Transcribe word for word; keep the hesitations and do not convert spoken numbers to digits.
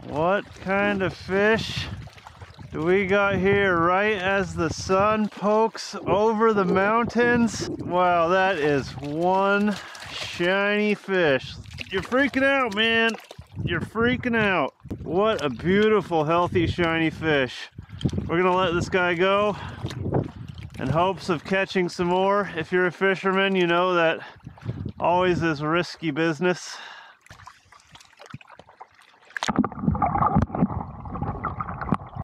What kind of fish do we got here right as the sun pokes over the mountains? Wow, that is one shiny fish. You're freaking out, man. You're freaking out. What a beautiful, healthy, shiny fish. We're gonna let this guy go in hopes of catching some more. If you're a fisherman, you know that always is risky business.